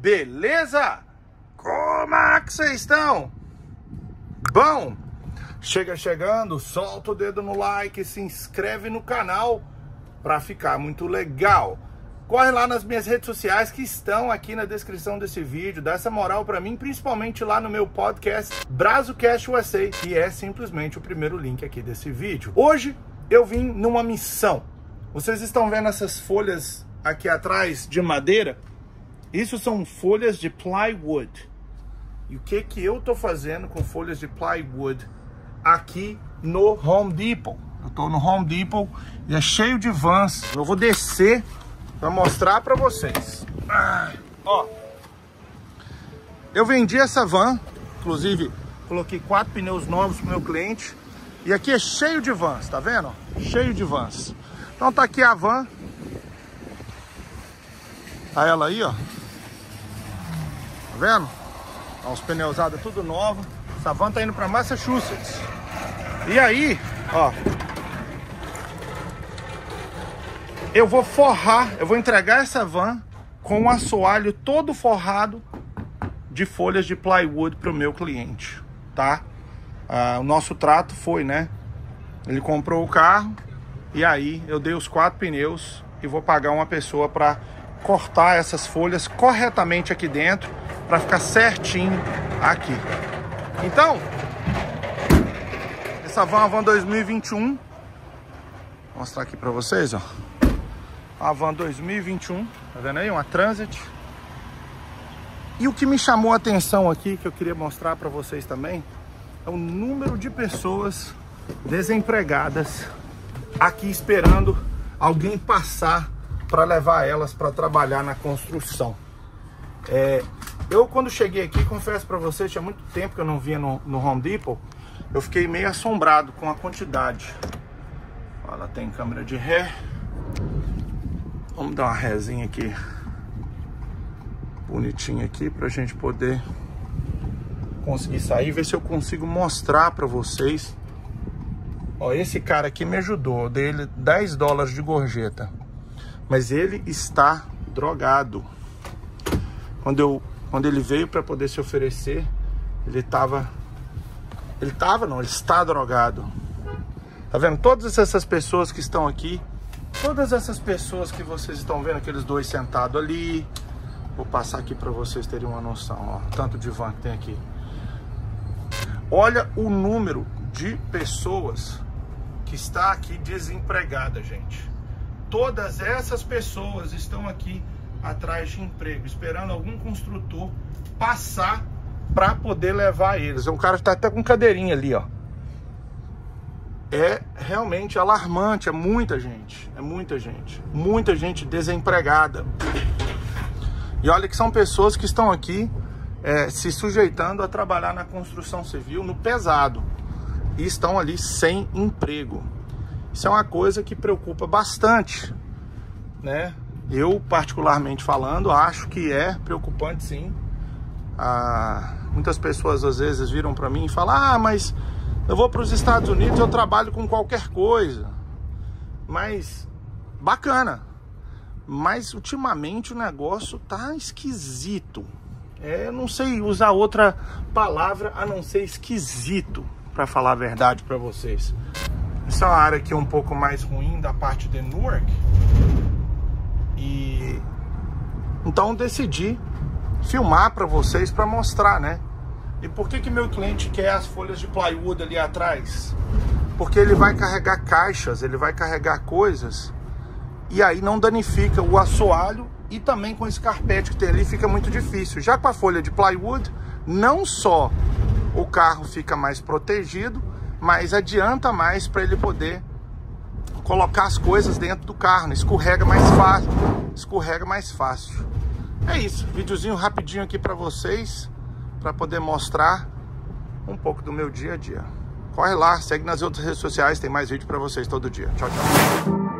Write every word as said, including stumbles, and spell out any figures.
Beleza? Como é que vocês estão? Bom, chega chegando, solta o dedo no like, se inscreve no canal para ficar muito legal. Corre lá nas minhas redes sociais que estão aqui na descrição desse vídeo, dá essa moral para mim, principalmente lá no meu podcast BrazoCast U S A, que é simplesmente o primeiro link aqui desse vídeo. Hoje eu vim numa missão. Vocês estão vendo essas folhas aqui atrás de madeira? Isso são folhas de plywood. E o que que eu tô fazendo com folhas de plywood aqui no Home Depot? Eu tô no Home Depot e é cheio de vans. Eu vou descer para mostrar para vocês. Ah, ó, eu vendi essa van, inclusive coloquei quatro pneus novos pro meu cliente. E aqui é cheio de vans, tá vendo? Cheio de vans. Então tá aqui a van. Tá ela aí, ó. Tá vendo? Tá os pneus usados tudo novo. Essa van tá indo para Massachusetts. E aí, ó, eu vou forrar, eu vou entregar essa van com um assoalho todo forrado de folhas de plywood pro meu cliente, tá? Ah, o nosso trato foi, né? Ele comprou o carro e aí eu dei os quatro pneus e vou pagar uma pessoa para cortar essas folhas corretamente aqui dentro para ficar certinho aqui. Então, essa van é uma van dois mil e vinte e um. Vou mostrar aqui para vocês, ó. A van dois mil e vinte e um, tá vendo aí? Uma Transit. E o que me chamou a atenção aqui, que eu queria mostrar para vocês também, é o número de pessoas desempregadas aqui esperando alguém passar para levar elas para trabalhar na construção. É, eu quando cheguei aqui, confesso para vocês, tinha muito tempo que eu não vinha no, no Home Depot, eu fiquei meio assombrado com a quantidade. Ela tem câmera de ré. Vamos dar uma rézinha aqui, bonitinha aqui, pra gente poder conseguir sair, ver se eu consigo mostrar pra vocês. Ó, esse cara aqui me ajudou, eu dei ele dez dólares de gorjeta, mas ele está drogado. Quando, eu, quando ele veio para poder se oferecer, ele tava, ele tava não, ele está drogado. Tá vendo? Todas essas pessoas que estão aqui, todas essas pessoas que vocês estão vendo, aqueles dois sentados ali, vou passar aqui para vocês terem uma noção, ó, tanto de van que tem aqui. Olha o número de pessoas que está aqui desempregada, gente. Todas essas pessoas estão aqui atrás de emprego, esperando algum construtor passar para poder levar eles. É um cara que está até com cadeirinha ali, ó. É realmente alarmante, é muita gente, é muita gente, muita gente desempregada. E olha que são pessoas que estão aqui é, se sujeitando a trabalhar na construção civil, no pesado, e estão ali sem emprego. Isso é uma coisa que preocupa bastante, né? Eu, particularmente falando, acho que é preocupante, sim. Ah, muitas pessoas às vezes viram para mim e falam: ah, mas eu vou para os Estados Unidos, eu trabalho com qualquer coisa. Mas, bacana. Mas, ultimamente, o negócio tá esquisito. É, eu não sei usar outra palavra a não ser esquisito, para falar a verdade para vocês. Essa é uma área aqui um pouco mais ruim da parte de Newark. E então decidi filmar para vocês, para mostrar, né? E por que que meu cliente quer as folhas de plywood ali atrás? Porque ele vai carregar caixas, ele vai carregar coisas, e aí não danifica o assoalho, e também com esse carpete que tem ali fica muito difícil. Já com a folha de plywood, não só o carro fica mais protegido, mas adianta mais para ele poder colocar as coisas dentro do carro, né? Escorrega mais fácil, escorrega mais fácil. É isso, videozinho rapidinho aqui para vocês, para poder mostrar um pouco do meu dia a dia. Corre lá, segue nas outras redes sociais, tem mais vídeo para vocês todo dia. Tchau, tchau.